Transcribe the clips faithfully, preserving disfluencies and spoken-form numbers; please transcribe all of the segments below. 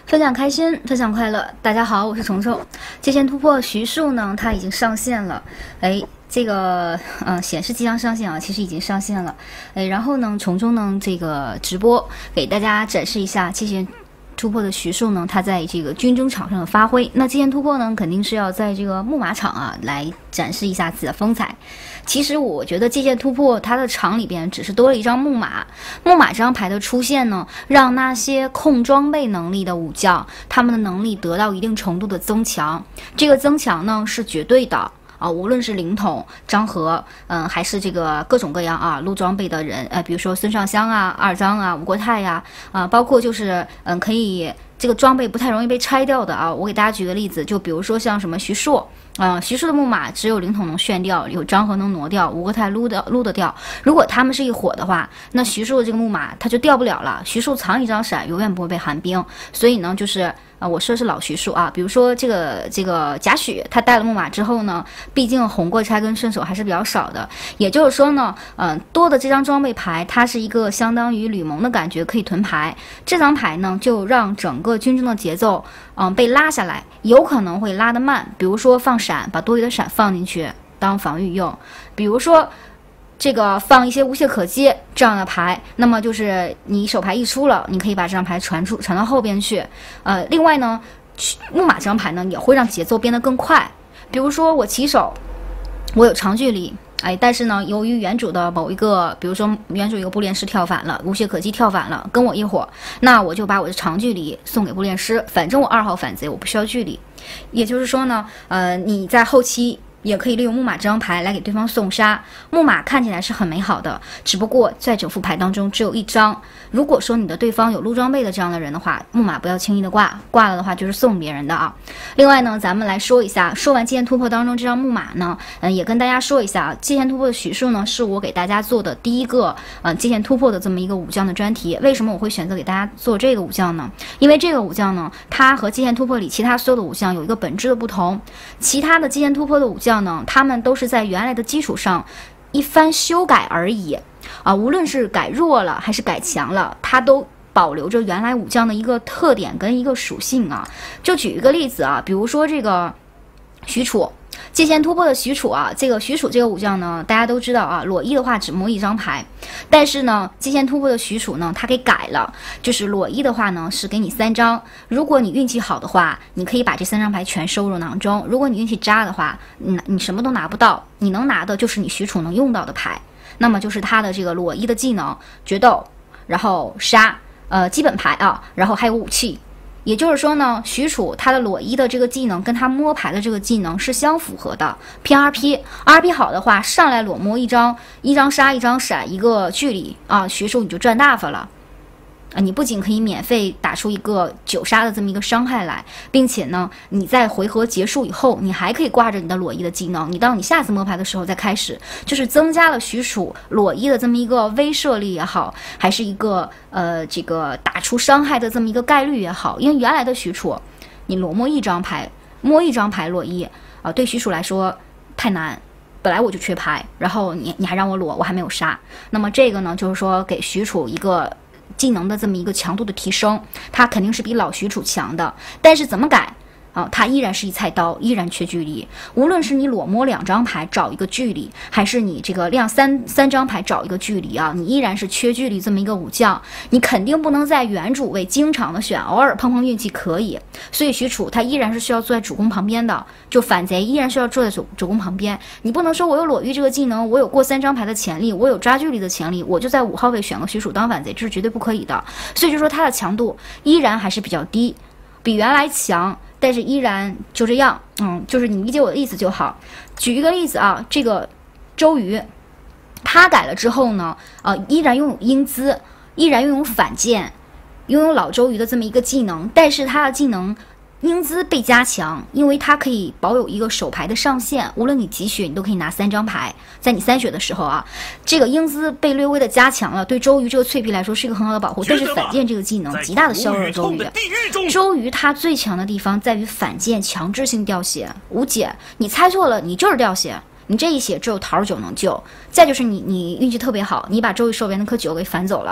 分享开心，分享快乐。大家好，我是虫虫。界限突破徐庶呢，它已经上线了。哎，这个嗯显示即将上线啊，其实已经上线了。哎，然后呢，虫虫呢这个直播给大家展示一下界限突破的徐庶呢，他在这个军争场上的发挥。那界限突破呢，肯定是要在这个木马场啊来展示一下自己的风采。其实我觉得界限突破它的场里边只是多了一张木马，木马这张牌的出现呢，让那些控装备能力的武将，他们的能力得到一定程度的增强。这个增强呢是绝对的。啊，无论是灵统、张合，嗯，还是这个各种各样啊，录装备的人，呃，比如说孙尚香啊、二张啊、吴国泰呀、啊，啊，包括就是嗯，可以这个装备不太容易被拆掉的啊。我给大家举个例子，就比如说像什么徐硕，啊、呃，徐硕的木马只有灵统能炫掉，有张合能挪掉，吴国泰撸的撸得掉。如果他们是一伙的话，那徐硕的这个木马他就掉不了了。徐硕藏一张闪，永远不会被寒冰。所以呢，就是。啊，我说的是老徐庶啊，比如说这个这个贾诩，他带了木马之后呢，毕竟红过拆跟顺手还是比较少的，也就是说呢，嗯、呃，多的这张装备牌，它是一个相当于吕蒙的感觉，可以囤牌。这张牌呢，就让整个军争的节奏，嗯、呃，被拉下来，有可能会拉得慢。比如说放闪，把多余的闪放进去当防御用，比如说。这个放一些无懈可击这样的牌，那么就是你手牌一出了，你可以把这张牌传出传到后边去。呃，另外呢，木马这张牌呢也会让节奏变得更快。比如说我起手，我有长距离，哎，但是呢，由于原主的某一个，比如说原主有个步练师跳反了，无懈可击跳反了，跟我一伙，那我就把我的长距离送给步练师，反正我二号反贼，我不需要距离。也就是说呢，呃，你在后期。也可以利用木马这张牌来给对方送杀。木马看起来是很美好的，只不过在整副牌当中只有一张。如果说你的对方有撸装备的这样的人的话，木马不要轻易的挂，挂了的话就是送别人的啊。另外呢，咱们来说一下，说完界限突破当中这张木马呢，嗯，也跟大家说一下，界限突破的徐庶呢，是我给大家做的第一个呃界限突破的这么一个武将的专题。为什么我会选择给大家做这个武将呢？因为这个武将呢，它和界限突破里其他所有的武将有一个本质的不同，其他的界限突破的武将呢，他们都是在原来的基础上一番修改而已啊，无论是改弱了还是改强了，它都保留着原来武将的一个特点跟一个属性啊。就举一个例子啊，比如说这个许褚。界限突破的许褚啊，这个许褚这个武将呢，大家都知道啊，裸一的话只摸一张牌，但是呢，界限突破的许褚呢，他给改了，就是裸一的话呢是给你三张，如果你运气好的话，你可以把这三张牌全收入囊中；如果你运气渣的话，你你什么都拿不到，你能拿的就是你许褚能用到的牌，那么就是他的这个裸一的技能决斗，然后杀，呃，基本牌啊，然后还有武器。也就是说呢，许褚他的裸一的这个技能跟他摸牌的这个技能是相符合的。偏 R P，R P 好的话，上来裸摸一张，一张杀，一张闪，一个距离啊，许褚你就赚大发了。啊，你不仅可以免费打出一个九杀的这么一个伤害来，并且呢，你在回合结束以后，你还可以挂着你的裸一的技能，你到你下次摸牌的时候再开始，就是增加了许褚裸一的这么一个威慑力也好，还是一个呃这个打出伤害的这么一个概率也好。因为原来的许褚，你裸摸一张牌，摸一张牌裸一啊、呃，对许褚来说太难。本来我就缺牌，然后你你还让我裸，我还没有杀，那么这个呢，就是说给许褚一个。技能的这么一个强度的提升，它肯定是比老许褚强的，但是怎么改啊？它依然是一菜刀，依然缺距离。无论是你裸摸两张牌找一个距离，还是你这个亮三三张牌找一个距离啊，你依然是缺距离这么一个武将，你肯定不能在原主位经常的选，偶尔碰碰运气可以。所以许褚他依然是需要坐在主公旁边的，就反贼依然需要坐在主主公旁边。你不能说我有裸玉这个技能，我有过三张牌的潜力，我有抓距离的潜力，我就在五号位选个许褚当反贼，这是绝对不可以的。所以就说它的强度依然还是比较低，比原来强。但是依然就这样，嗯，就是你理解我的意思就好。举一个例子啊，这个周瑜，他改了之后呢，呃，依然拥有英姿，依然拥有反剑，拥有老周瑜的这么一个技能，但是他的技能英姿被加强，因为它可以保有一个手牌的上限，无论你几血，你都可以拿三张牌。在你三血的时候啊，这个英姿被略微的加强了，对周瑜这个脆皮来说是一个很好的保护。但是反剑这个技能极大的削弱了周瑜。周瑜他最强的地方在于反剑强制性掉血，无解，你猜错了，你就是掉血。你这一血只有桃九能救，再就是你你运气特别好，你把周瑜手边那颗九给反走了。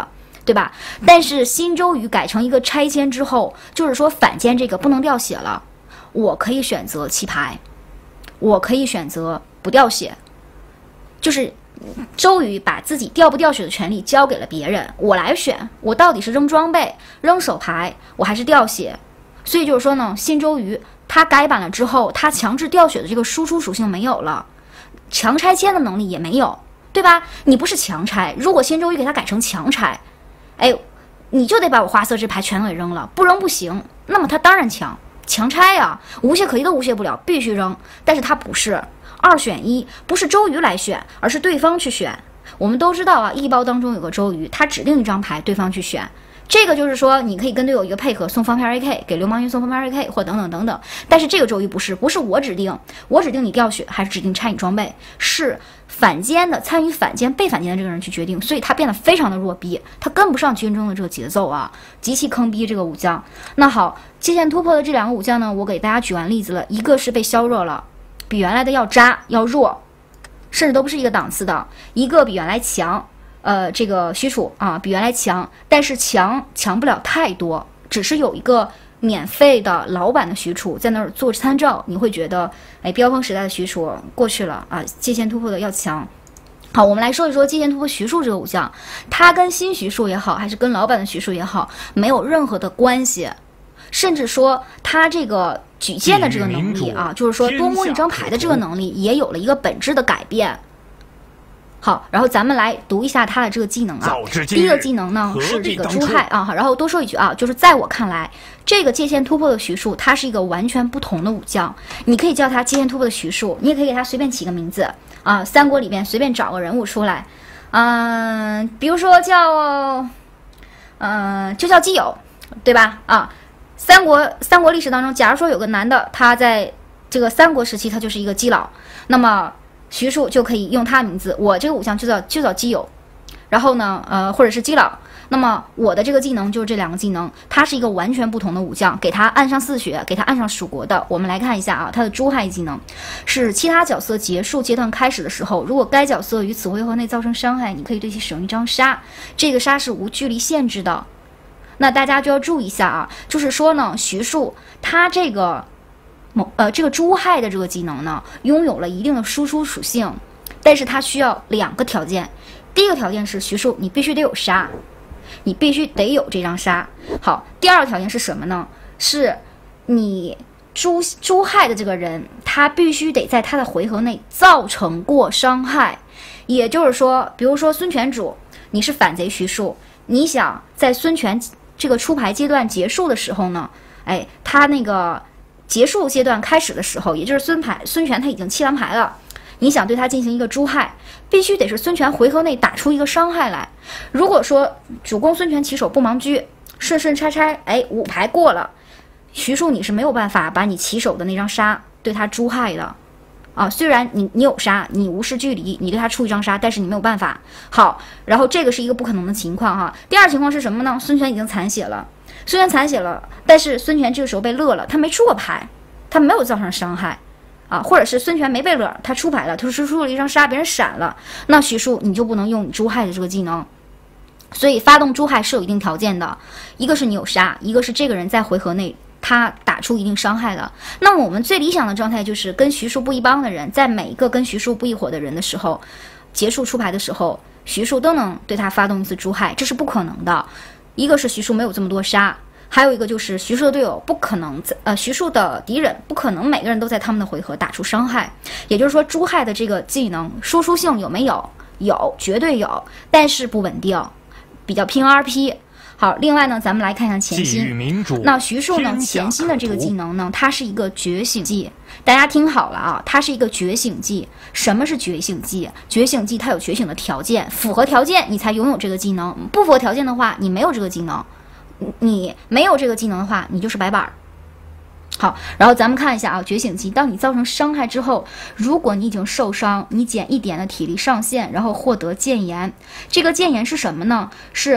对吧？但是新周瑜改成一个拆迁之后，就是说反间这个不能掉血了，我可以选择弃牌，我可以选择不掉血，就是周瑜把自己掉不掉血的权利交给了别人，我来选，我到底是扔装备、扔手牌，我还是掉血。所以就是说呢，新周瑜他改版了之后，他强制掉血的这个输出属性没有了，强拆迁的能力也没有，对吧？你不是强拆，如果新周瑜给他改成强拆，哎，你就得把我花色这牌全都给扔了，不扔不行。那么他当然强强拆呀、啊，无懈可击都无懈不了，必须扔。但是他不是二选一，不是周瑜来选，而是对方去选。我们都知道啊，一包当中有个周瑜，他指定一张牌，对方去选。这个就是说，你可以跟队友一个配合，送方片 A K， 给流氓云送方片 A K， 或等等等等。但是这个周瑜不是，不是我指定，我指定你掉血，还是指定拆你装备，是反间的参与反间被反间的这个人去决定，所以他变得非常的弱逼，他跟不上军中的这个节奏啊，极其坑逼这个武将。那好，界限突破的这两个武将呢，我给大家举完例子了，一个是被削弱了，比原来的要渣要弱，甚至都不是一个档次的；一个比原来强。呃，这个许褚啊，比原来强，但是强强不了太多，只是有一个免费的老版的许褚在那儿做参照，你会觉得，哎，飙风时代的许褚过去了啊，界限突破的要强。好，我们来说一说界限突破徐庶这个武将，他跟新徐庶也好，还是跟老版的徐庶也好，没有任何的关系，甚至说他这个举荐的这个能力啊，就是说多摸一张牌的这个能力，也有了一个本质的改变。好，然后咱们来读一下他的这个技能啊。第一个技能呢是这个诛害啊，然后多说一句啊，就是在我看来，这个界限突破的徐庶，他是一个完全不同的武将。你可以叫他界限突破的徐庶，你也可以给他随便起个名字啊，三国里边随便找个人物出来，嗯、呃，比如说叫，嗯、呃，就叫基友，对吧？啊，三国三国历史当中，假如说有个男的，他在这个三国时期，他就是一个基佬，那么徐庶就可以用他的名字，我这个武将就叫就叫基友，然后呢，呃，或者是基佬。那么我的这个技能就是这两个技能，它是一个完全不同的武将，给他按上四血，给他按上蜀国的。我们来看一下啊，他的诛害技能是其他角色结束阶段开始的时候，如果该角色于此回合内造成伤害，你可以对其使用一张杀，这个杀是无距离限制的。那大家就要注意一下啊，就是说呢，徐庶他这个。某呃，这个诛害的这个技能呢，拥有了一定的输出属性，但是它需要两个条件。第一个条件是徐庶，你必须得有杀，你必须得有这张杀。好，第二个条件是什么呢？是你诛诛害的这个人，他必须得在他的回合内造成过伤害。也就是说，比如说孙权主，你是反贼徐庶，你想在孙权这个出牌阶段结束的时候呢，哎，他那个。结束阶段开始的时候，也就是孙牌孙权他已经弃完牌了，你想对他进行一个诛害，必须得是孙权回合内打出一个伤害来。如果说主攻孙权起手不盲狙，顺顺拆拆，哎，五牌过了，徐庶你是没有办法把你起手的那张杀对他诛害的啊。虽然你你有杀，你无视距离，你对他出一张杀，但是你没有办法。好，然后这个是一个不可能的情况哈。第二情况是什么呢？孙权已经残血了。孙权残血了，但是孙权这个时候被乐了，他没出过牌，他没有造成伤害啊，或者是孙权没被乐，他出牌了，他出出了一张杀，别人闪了，那徐庶你就不能用你诛害的这个技能。所以发动诛害是有一定条件的，一个是你有杀，一个是这个人在回合内他打出一定伤害了。那么我们最理想的状态就是跟徐庶不一帮的人，在每一个跟徐庶不一伙的人的时候，结束出牌的时候，徐庶都能对他发动一次诛害，这是不可能的。一个是徐庶没有这么多杀，还有一个就是徐庶的队友不可能在呃徐庶的敌人不可能每个人都在他们的回合打出伤害，也就是说诛害的这个技能输出性有没有？有，绝对有，但是不稳定，比较拼 R P。好，另外呢，咱们来看一下潜心。那徐庶呢，潜心的这个技能呢，它是一个觉醒技。大家听好了啊，它是一个觉醒技。什么是觉醒技？觉醒技它有觉醒的条件，符合条件你才拥有这个技能，不符合条件的话，你没有这个技能。你没有这个技能的话，你就是白板。好，然后咱们看一下啊，觉醒技，当你造成伤害之后，如果你已经受伤，你减一点的体力上限，然后获得谏言。这个谏言是什么呢？是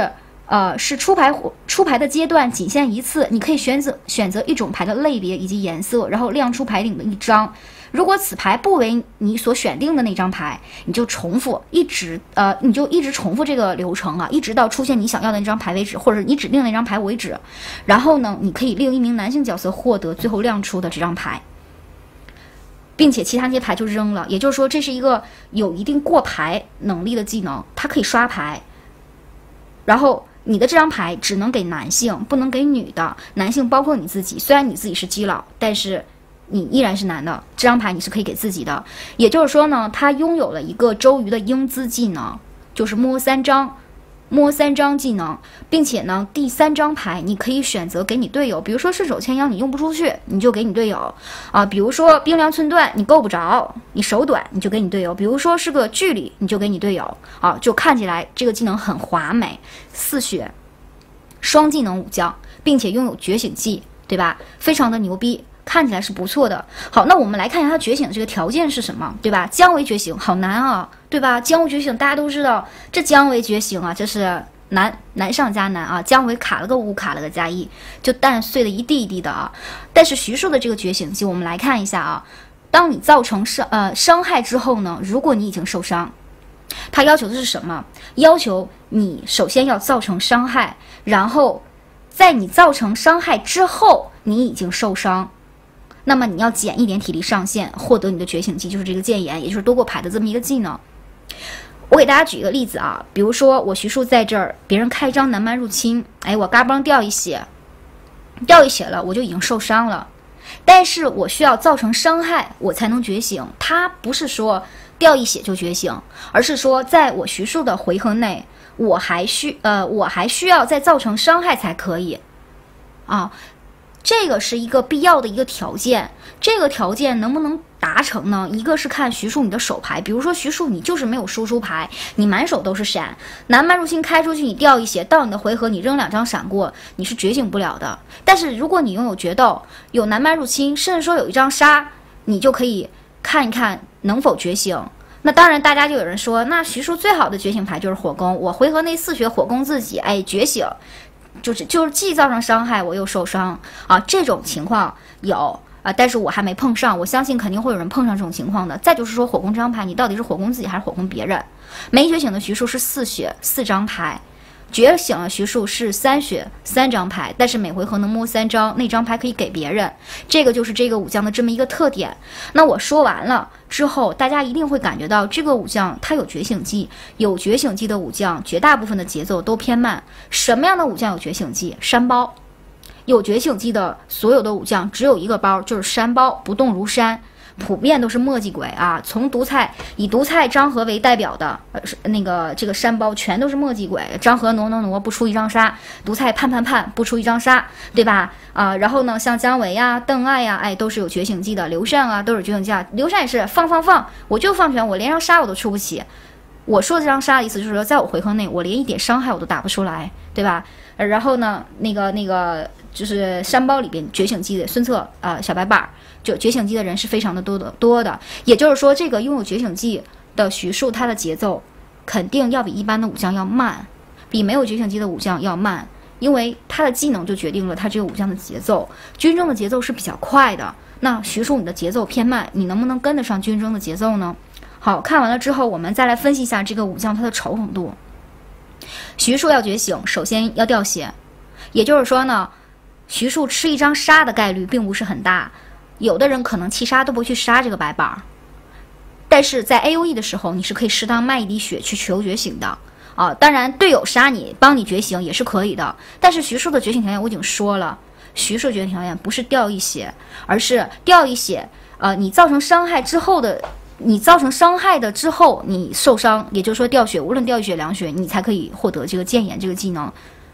呃，是出牌出牌的阶段仅限一次，你可以选择选择一种牌的类别以及颜色，然后亮出牌顶的一张。如果此牌不为你所选定的那张牌，你就重复一直呃，你就一直重复这个流程啊，一直到出现你想要的那张牌为止，或者你指定那张牌为止。然后呢，你可以令一名男性角色获得最后亮出的这张牌，并且其他那些牌就扔了。也就是说，这是一个有一定过牌能力的技能，它可以刷牌。然后你的这张牌只能给男性，不能给女的。男性包括你自己，虽然你自己是基佬，但是你依然是男的，这张牌你是可以给自己的。也就是说呢，他拥有了一个周瑜的英姿技能，就是摸三张。摸三张技能，并且呢，第三张牌你可以选择给你队友，比如说顺手牵羊，你用不出去，你就给你队友啊。比如说冰凉寸断，你够不着，你手短，你就给你队友。比如说是个距离，你就给你队友啊。就看起来这个技能很华美，四血双技能武将，并且拥有觉醒技，对吧？非常的牛逼。看起来是不错的。好，那我们来看一下它觉醒的这个条件是什么，对吧？姜维觉醒好难啊，对吧？姜维觉醒大家都知道，这姜维觉醒啊，这是难难上加难啊。姜维卡了个五，卡了个加一，就蛋碎的一地一地的啊。但是徐庶的这个觉醒技，我们来看一下啊。当你造成伤呃伤害之后呢，如果你已经受伤，它要求的是什么？要求你首先要造成伤害，然后在你造成伤害之后，你已经受伤。那么你要减一点体力上限，获得你的觉醒技，就是这个谏言，也就是多过牌的这么一个技能。我给大家举一个例子啊，比如说我徐庶在这儿，别人开张南蛮入侵，哎，我嘎嘣掉一血，掉一血了，我就已经受伤了。但是我需要造成伤害，我才能觉醒。它不是说掉一血就觉醒，而是说在我徐庶的回合内，我还需呃我还需要再造成伤害才可以啊。这个是一个必要的一个条件，这个条件能不能达成呢？一个是看徐庶你的手牌，比如说徐庶你就是没有输出牌，你满手都是闪，南蛮入侵开出去你掉一血，到你的回合你扔两张闪过，你是觉醒不了的。但是如果你拥有决斗，有南蛮入侵，甚至说有一张杀，你就可以看一看能否觉醒。那当然大家就有人说，那徐庶最好的觉醒牌就是火攻，我回合内四血火攻自己，哎，觉醒。就是就是既造成伤害我又受伤啊，这种情况有啊，但是我还没碰上，我相信肯定会有人碰上这种情况的。再就是说火攻这张牌，你到底是火攻自己还是火攻别人？没觉醒的徐庶是四血四张牌，觉醒了徐庶是三血三张牌，但是每回合能摸三张，那张牌可以给别人，这个就是这个武将的这么一个特点。那我说完了之后，大家一定会感觉到这个武将他有觉醒技，有觉醒技的武将绝大部分的节奏都偏慢。什么样的武将有觉醒技？山包。有觉醒技的所有的武将只有一个包，就是山包，不动如山。普遍都是墨迹鬼啊，从独菜以独菜张合为代表的，呃，那个这个山包全都是墨迹鬼。张合挪挪挪不出一张杀，独菜盼盼盼不出一张杀，对吧？啊、呃，然后呢，像姜维呀、邓艾呀，哎，都是有觉醒技的。刘禅啊，都是觉醒技啊。刘禅也是放放放，我就放拳，我连张杀我都出不起。我说这张杀的意思就是说，在我回合内，我连一点伤害我都打不出来，对吧？呃、然后呢，那个那个就是山包里边觉醒技的孙策啊、呃，小白板。就觉醒技的人是非常的多的多的，也就是说，这个拥有觉醒技的徐庶，他的节奏肯定要比一般的武将要慢，比没有觉醒技的武将要慢，因为他的技能就决定了他这个武将的节奏。军中的节奏是比较快的，那徐庶你的节奏偏慢，你能不能跟得上军中的节奏呢？好，看完了之后，我们再来分析一下这个武将他的丑狠度。徐庶要觉醒，首先要掉血，也就是说呢，徐庶吃一张杀的概率并不是很大。有的人可能七杀都不会去杀这个白板，但是在 A O E 的时候，你是可以适当卖一滴血去求觉醒的啊。当然，队友杀你帮你觉醒也是可以的。但是徐庶的觉醒条件我已经说了，徐庶觉醒条件不是掉一血，而是掉一血，呃，你造成伤害之后的，你造成伤害的之后你受伤，也就是说掉血，无论掉一血两血，你才可以获得这个谏言这个技能。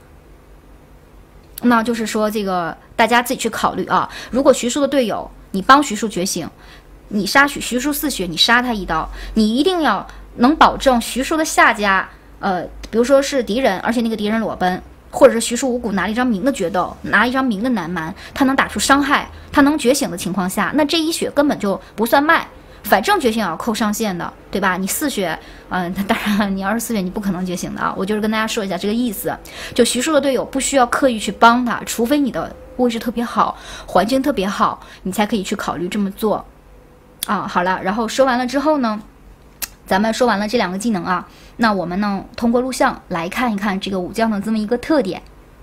那就是说，这个大家自己去考虑啊。如果徐庶的队友你帮徐庶觉醒，你杀徐徐庶四血，你杀他一刀，你一定要能保证徐庶的下家，呃，比如说是敌人，而且那个敌人裸奔，或者是徐庶五谷拿了一张明的决斗，拿一张明的南蛮，他能打出伤害，他能觉醒的情况下，那这一血根本就不算卖。 反正觉醒也要扣上限的，对吧？你四血，嗯、呃，当然你要是四血，你不可能觉醒的啊。我就是跟大家说一下这个意思。就徐庶的队友不需要刻意去帮他，除非你的位置特别好，环境特别好，你才可以去考虑这么做。啊，好了，然后说完了之后呢，咱们说完了这两个技能啊，那我们呢通过录像来看一看这个武将的这么一个特点。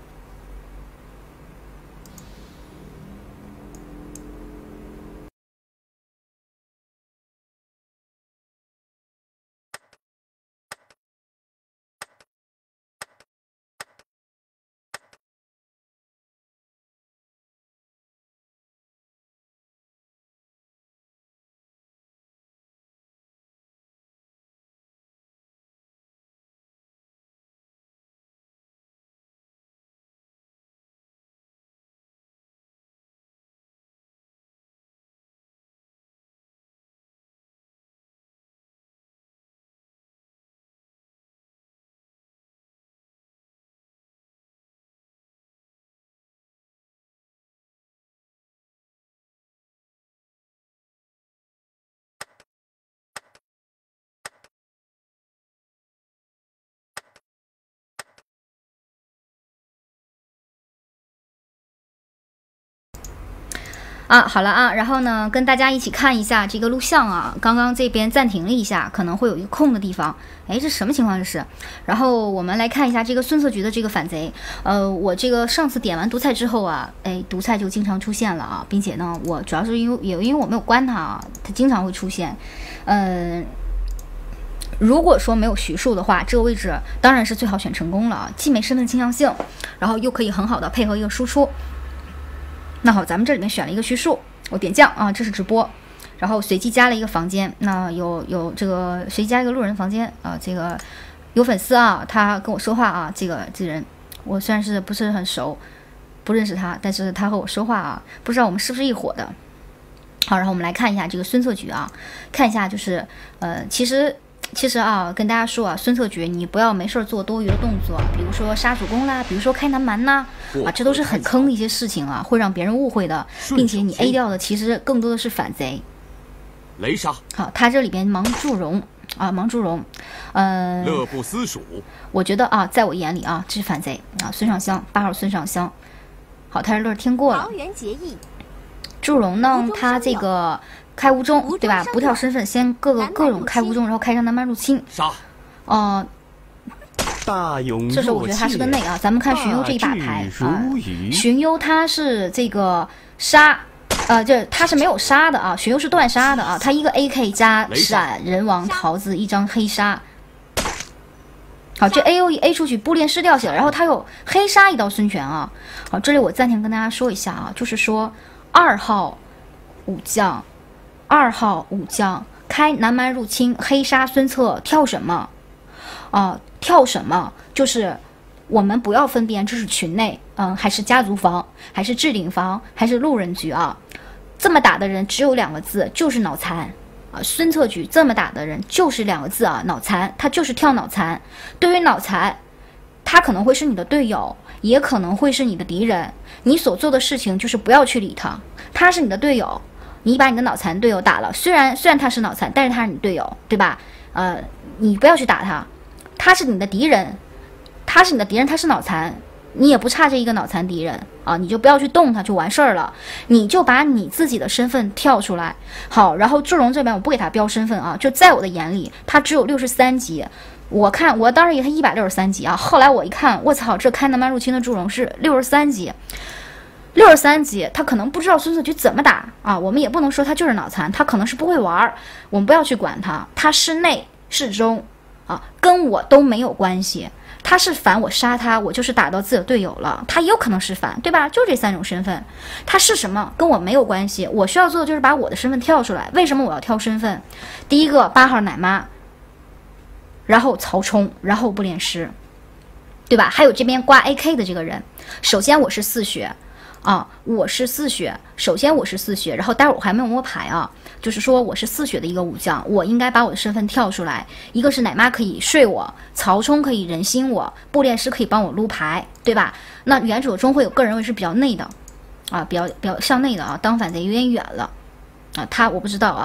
啊，好了啊，然后呢，跟大家一起看一下这个录像啊。刚刚这边暂停了一下，可能会有一个空的地方。哎，这什么情况这是？然后我们来看一下这个孙策局的这个反贼。呃，我这个上次点完毒菜之后啊，哎，毒菜就经常出现了啊，并且呢，我主要是因为也因为我没有关它啊，它经常会出现。嗯、呃，如果说没有徐庶的话，这个位置当然是最好选成功了啊，既没身份倾向性，然后又可以很好的配合一个输出。那好，咱们这里面选了一个徐庶，我点将啊，这是直播，然后随机加了一个房间，那有有这个随机加一个路人房间啊，这个有粉丝啊，他跟我说话啊，这个这人我虽然是不是很熟，不认识他，但是他和我说话啊，不知道我们是不是一伙的。好，然后我们来看一下这个孙策局啊，看一下就是呃，其实。其实啊，跟大家说啊，孙策局你不要没事做多余的动作，比如说杀主公啦，比如说开南蛮呐，啊，这都是很坑的一些事情啊，会让别人误会的，并且你 A 掉的其实更多的是反贼。 雷杀。 好，他这里边芒祝融啊，芒祝融，呃， 乐不思蜀。 我觉得啊，在我眼里啊，这是反贼啊，孙尚香八号孙尚香。好，他是乐听过了。 桃园结义。 祝融呢，他这个。开无中对吧？不跳身份，先各个各种开无中，然后开上南蛮入侵。 杀。 哦、 呃，大勇。 这时候我觉得他是个内啊。咱们看荀攸这一把牌啊，荀攸他是这个杀，呃，这他是没有杀的啊。荀攸是断杀的啊，他一个 A K 加闪人王桃子一张黑杀。好，这 A O 一 A 出去，步练师掉血了，然后他有黑杀一道孙权啊。好，这里我暂停跟大家说一下啊，就是说二号武将。二号武将开南蛮入侵，黑杀孙策，跳什么？啊、呃，跳什么？就是我们不要分辨这是群内，嗯，还是家族房，还是置顶房，还是路人局啊？这么打的人只有两个字，就是脑残啊！孙策局这么打的人就是两个字啊，脑残，他就是跳脑残。对于脑残，他可能会是你的队友，也可能会是你的敌人。你所做的事情就是不要去理他，他是你的队友。你把你的脑残队友打了，虽然虽然他是脑残，但是他是你队友，对吧？呃，你不要去打他，他是你的敌人，他是你的敌人，他是脑残，你也不差这一个脑残敌人啊，你就不要去动他就完事儿了，你就把你自己的身份跳出来。好，然后祝融这边我不给他标身份啊，就在我的眼里，他只有六十三级。我看我当时以为他一百六十三级啊，后来我一看，我操，这开南蛮入侵的祝融是六十三级。六十三级，他可能不知道孙策局怎么打啊，我们也不能说他就是脑残，他可能是不会玩，我们不要去管他，他是内是中啊，跟我都没有关系。他是反我杀他，我就是打到自己的队友了，他也有可能是反，对吧？就这三种身份，他是什么跟我没有关系，我需要做的就是把我的身份跳出来。为什么我要挑身份？第一个八号奶妈，然后曹冲，然后不练师，对吧？还有这边挂 A K 的这个人，首先我是四血。啊，我是四血，首先我是四血，然后待会儿我还没有摸牌啊，就是说我是四血的一个武将，我应该把我的身份跳出来，一个是奶妈可以睡我，曹冲可以人心我，步练师可以帮我撸牌，对吧？那原主中会有个人位是比较内的，啊，比较比较向内的啊，当反贼有点远了，啊，他我不知道啊，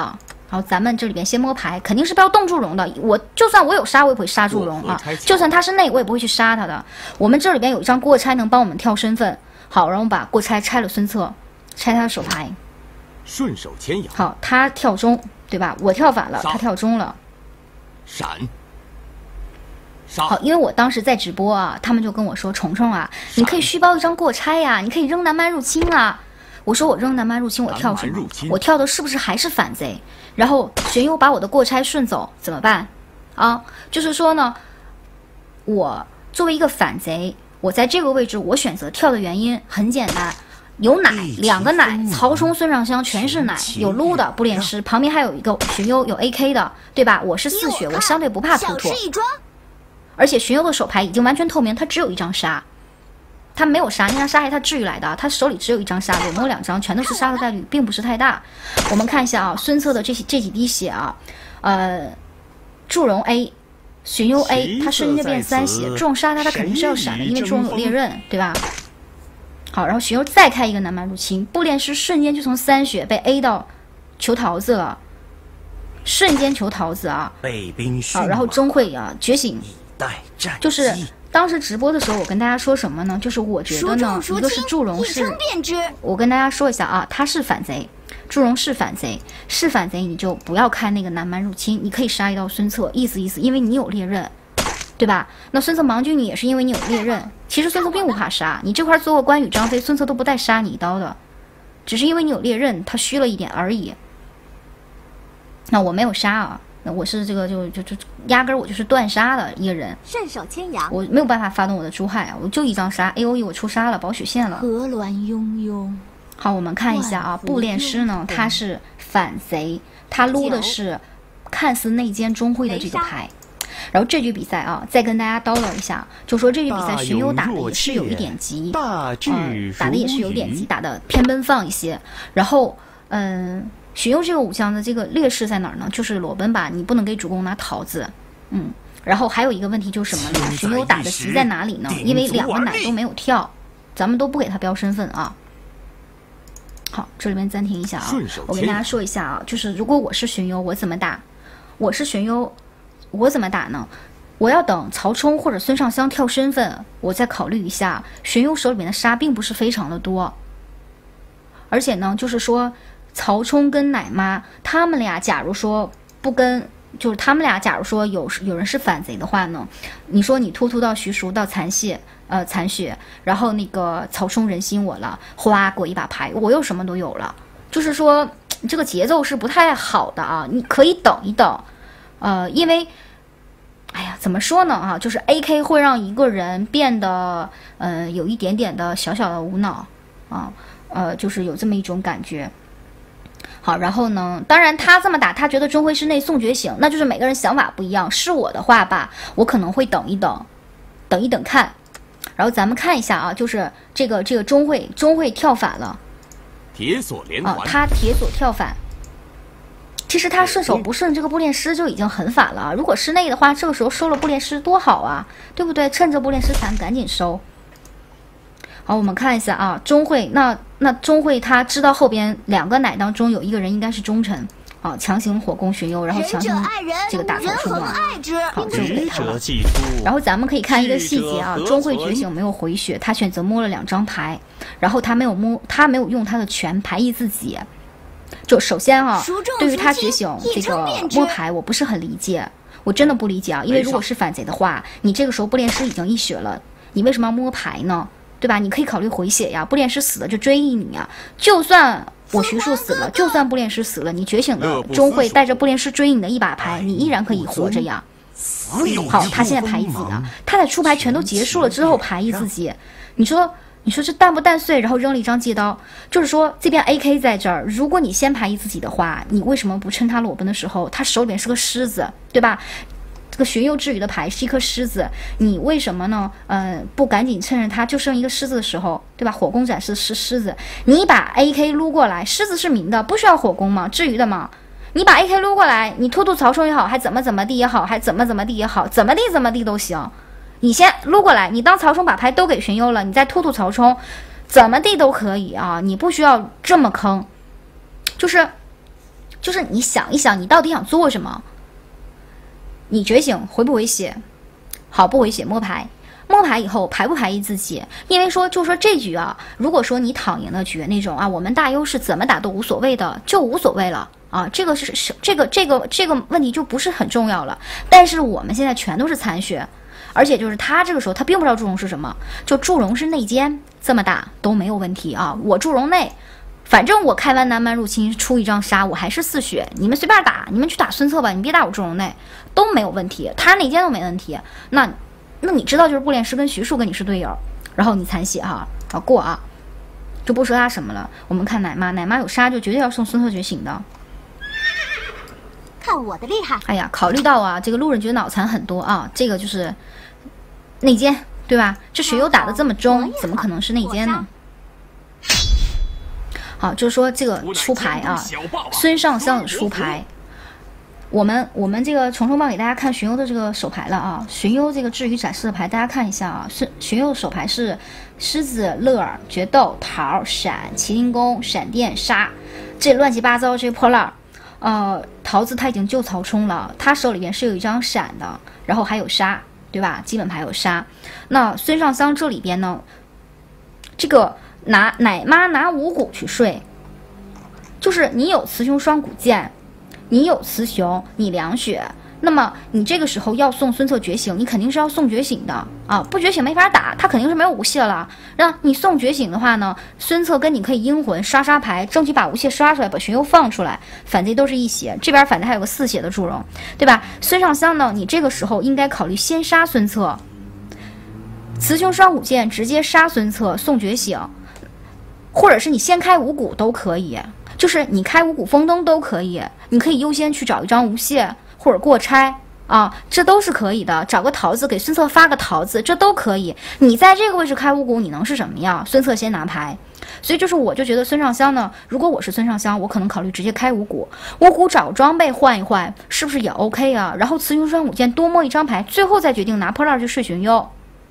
好，咱们这里边先摸牌，肯定是不要动祝融的。我就算我有杀，我也不会杀祝融啊。就算他是内，我也不会去杀他的。我们这里边有一张过拆能帮我们跳身份。好，然后我们把过拆拆了孙策，拆他的手牌。 顺手牵羊。 好，他跳中，对吧？我跳反了，他跳中了。 闪。杀。 好，因为我当时在直播啊，他们就跟我说：“虫虫啊，你可以续包一张过拆呀、啊，你可以扔南蛮入侵啊。”我说我扔南蛮入侵，我跳什么？我跳的是不是还是反贼？然后玄幽把我的过拆顺走，怎么办？啊，就是说呢，我作为一个反贼，我在这个位置我选择跳的原因很简单，有奶，两个奶，曹冲、孙尚香全是奶，有撸的不练师，旁边还有一个玄幽，有 A K 的，对吧？我是四血，我相对不怕突突，而且玄幽的手牌已经完全透明，他只有一张杀。他没有杀，那张杀害他至于来的，他手里只有一张杀，我摸两张，全都是杀的概率，并不是太大。我们看一下啊，孙策的这这几滴血啊，呃，祝融 A， 荀攸 A， 他瞬间变三血，祝融杀他，他肯定是要闪的，因为祝融有猎刃，对吧？好，然后荀攸再开一个南蛮入侵，不练师瞬间就从三血被 A 到求桃子了，瞬间求桃子啊！好，然后钟会啊觉醒，就是。当时直播的时候，我跟大家说什么呢？就是我觉得呢，一个是祝融是，我跟大家说一下啊，他是反贼，祝融是反贼，是反贼你就不要开那个南蛮入侵，你可以杀一刀孙策，意思意思，因为你有猎刃，对吧？那孙策盲军你也是因为你有猎刃，其实孙策并不怕杀，你这块做过关羽、张飞，孙策都不带杀你一刀的，只是因为你有猎刃，他虚了一点而已。那我没有杀啊。我是这个就就就压根儿我就是断杀的一个人， 顺手牵羊， 我没有办法发动我的朱亥啊，我就一张杀 A O E 我出杀了，保血线了。 鹅銮庸庸。 好，我们看一下啊，步练师呢他是反贼，他撸的是看似内奸钟会的这个牌。然后这局比赛啊，再跟大家叨叨一下，就说这局比赛荀攸打的也是有一点急，嗯，打的也是有点急，打的偏奔放一些。然后嗯。荀攸这个武将的这个劣势在哪儿呢？就是裸奔吧，你不能给主公拿桃子，嗯，然后还有一个问题就是什么呢？荀攸打的急在哪里呢？因为两个奶都没有跳，咱们都不给他标身份啊。好，这里面暂停一下啊，我跟大家说一下啊，就是如果我是荀攸，我怎么打？我是荀攸，我怎么打呢？我要等曹冲或者孙尚香跳身份，我再考虑一下。荀攸手里面的杀并不是非常的多，而且呢，就是说。曹冲跟奶妈他们俩，假如说不跟，就是他们俩，假如说有有人是反贼的话呢，你说你突突到徐庶到残血，呃残血，然后那个曹冲人心我了，哗给我一把牌，我又什么都有了，就是说这个节奏是不太好的啊，你可以等一等，呃，因为，哎呀，怎么说呢啊，就是 A K 会让一个人变得呃有一点点的小小的无脑啊，呃，就是有这么一种感觉。好，然后呢？当然，他这么打，他觉得钟会是内送觉醒，那就是每个人想法不一样。是我的话吧，我可能会等一等，等一等看。然后咱们看一下啊，就是这个这个钟会钟会跳反了， 铁锁连环啊，他铁锁跳反。其实他顺手不顺这个步练师就已经很反了。如果是内的话，这个时候收了步练师多好啊，对不对？趁着步练师残赶紧收。好，我们看一下啊，钟会那那钟会他知道后边两个奶当中有一个人应该是忠臣啊，强行火攻荀攸，然后强行这个打曹冲啊，好，这是给他了。然后咱们可以看一个细节啊，钟会觉醒没有回血，他选择摸了两张牌，然后他没有摸，他没有用他的全牌役自己。就首先啊，对于他觉醒这个摸牌，我不是很理解，我真的不理解啊，因为如果是反贼的话，你这个时候步练师已经一血了，你为什么要摸牌呢？对吧？你可以考虑回血呀，步练师死了就追忆你呀。就算我徐庶死了，就算步练师死了，你觉醒的钟会带着步练师追你的一把牌，你依然可以活着呀。好，他现在牌役自己了，他在出牌全都结束了之后牌役自己，你说你说这蛋不蛋碎？然后扔了一张借刀，就是说这边 A K 在这儿，如果你先牌役自己的话，你为什么不趁他裸奔的时候，他手里面是个狮子，对吧？这个荀攸之羽的牌是一颗狮子，你为什么呢？呃，不赶紧趁着他就剩一个狮子的时候，对吧？火攻展示是狮子，你把 A K 撸过来，狮子是明的，不需要火攻吗？至于的吗？你把 A K 撸过来，你突突曹冲也好，还怎么怎么地也好，还怎么怎么地也好，怎么地怎么地都行。你先撸过来，你当曹冲把牌都给荀攸了，你再突突曹冲，怎么地都可以啊，你不需要这么坑，就是。 就是你想一想，你到底想做什么？你觉醒回不回血？好，不回血摸牌。摸牌以后排不排异自己？因为说就说这局啊，如果说你躺赢了局那种啊，我们大优势怎么打都无所谓的，就无所谓了啊。这个是是这个这个这个问题就不是很重要了。但是我们现在全都是残血，而且就是他这个时候他并不知道祝融是什么，就祝融是内奸，这么打都没有问题啊。我祝融内，反正我开完南蛮入侵出一张杀，我还是四血，你们随便打，你们去打孙策吧，你别打我祝融内都没有问题，他内奸都没问题。那。那你知道就是布列师跟徐庶跟你是队友，然后你残血哈，好过啊，就不说他什么了。我们看奶妈，奶妈有杀就绝对要送孙策觉醒的。 看我的厉害！ 哎呀，考虑到啊，这个路人觉得脑残很多啊，这个就是内奸，对吧？这水友打的这么中，怎么可能是内奸呢？好，就是说这个出牌啊，孙尚香的出牌。我们我们这个虫虫帮给大家看荀攸的这个手牌了啊，荀攸这个至于展示的牌，大家看一下啊。荀荀攸手牌是狮子、乐儿、决斗、桃、闪、麒麟弓、闪电、杀，这乱七八糟这破烂儿。呃，桃子他已经救曹冲了，他手里边是有一张闪的，然后还有杀，对吧？基本牌有杀。那孙尚香这里边呢，这个拿奶妈拿五谷去睡，就是你有雌雄双股剑。你有雌雄，你凉血，那么你这个时候要送孙策觉醒，你肯定是要送觉醒的啊！不觉醒没法打，他肯定是没有无懈了。让你送觉醒的话呢，孙策跟你可以阴魂刷刷牌，争取把无懈刷出来，把荀攸放出来。反贼都是一血，这边反贼还有个四血的祝融，对吧？孙尚香呢，你这个时候应该考虑先杀孙策，雌雄双股剑直接杀孙策送觉醒，或者是你先开五谷都可以。就是你开五谷封灯都可以，你可以优先去找一张无懈或者过拆啊，这都是可以的。找个桃子给孙策发个桃子，这都可以。你在这个位置开五谷，你能是什么样？孙策先拿牌，所以就是我就觉得孙尚香呢，如果我是孙尚香，我可能考虑直接开五谷，五谷找装备换一换，是不是也 OK 啊？然后雌雄双股剑多摸一张牌，最后再决定拿破烂去睡荀攸。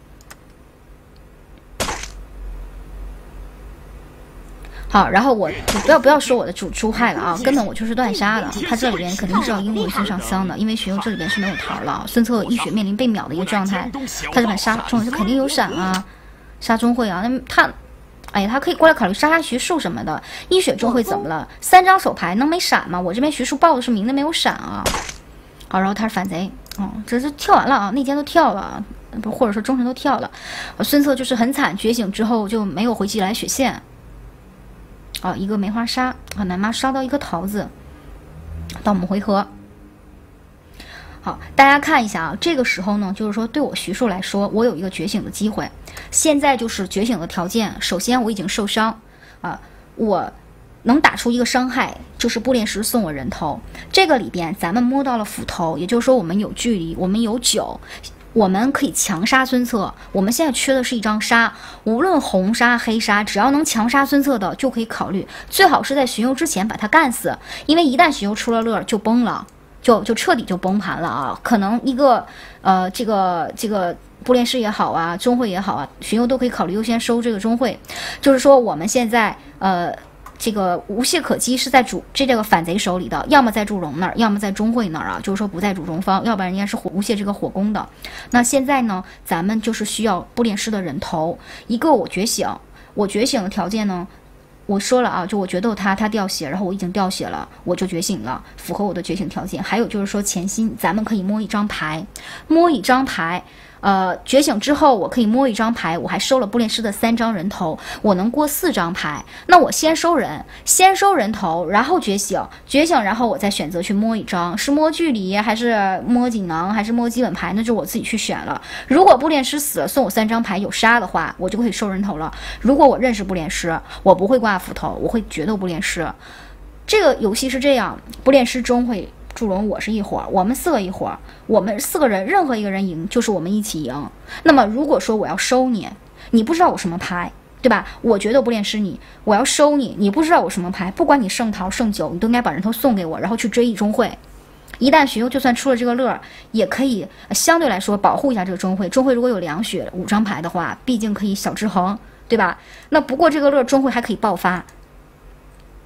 好，然后我不要不要说我的主出害了啊，根本我就是断杀的。他这里边肯定是要因为孙尚香的，因为荀攸这里边是没有桃了，孙策一血面临被秒的一个状态，他这把杀中是肯定有闪啊，杀钟会啊，那他，哎呀，他可以过来考虑杀杀徐庶什么的。一血钟会怎么了？三张手牌能没闪吗？我这边徐庶报的是明的没有闪啊。好，然后他是反贼，哦，这是跳完了啊，内奸都跳了，不或者说忠臣都跳了，孙策就是很惨，觉醒之后就没有回击来血线。啊，一个梅花杀啊，奶妈刷到一颗桃子，到我们回合。好，大家看一下啊，这个时候呢，就是说对我徐庶来说，我有一个觉醒的机会。现在就是觉醒的条件，首先我已经受伤啊，我能打出一个伤害，就是布列什送我人头。这个里边咱们摸到了斧头，也就是说我们有距离，我们有酒。我们可以强杀孙策，我们现在缺的是一张杀，无论红杀黑杀，只要能强杀孙策的就可以考虑，最好是在荀攸之前把他干死，因为一旦荀攸出了乐就崩了，就就彻底就崩盘了啊！可能一个呃这个这个布列师也好啊，钟会也好啊，荀攸都可以考虑优先收这个钟会，就是说我们现在呃。这个无懈可击是在主这这个反贼手里的，要么在祝融那儿，要么在钟会那儿啊，就是说不在主中方，要不然人家是火无懈这个火攻的。那现在呢，咱们就是需要布列师的人头，一个我觉醒，我觉醒的条件呢，我说了啊，就我决斗他，他掉血，然后我已经掉血了，我就觉醒了，符合我的觉醒条件。还有就是说前心，咱们可以摸一张牌，摸一张牌。呃，觉醒之后，我可以摸一张牌，我还收了布列师的三张人头，我能过四张牌。那我先收人，先收人头，然后觉醒，觉醒，然后我再选择去摸一张，是摸距离还是摸锦囊还是摸基本牌，那就我自己去选了。如果布列师死了，送我三张牌有杀的话，我就可以收人头了。如果我认识布列师，我不会挂斧头，我会决斗布列师。这个游戏是这样，布列师终会。祝融我是一伙儿，我们四个一伙儿，我们四个人任何一个人赢就是我们一起赢。那么如果说我要收你，你不知道我什么牌，对吧？我觉得不练师你，我要收你，你不知道我什么牌，不管你胜桃胜酒，你都应该把人头送给我，然后去追忆钟会。一旦荀攸就算出了这个乐，也可以相对来说保护一下这个钟会。钟会如果有两血五张牌的话，毕竟可以小制衡，对吧？那不过这个乐钟会还可以爆发。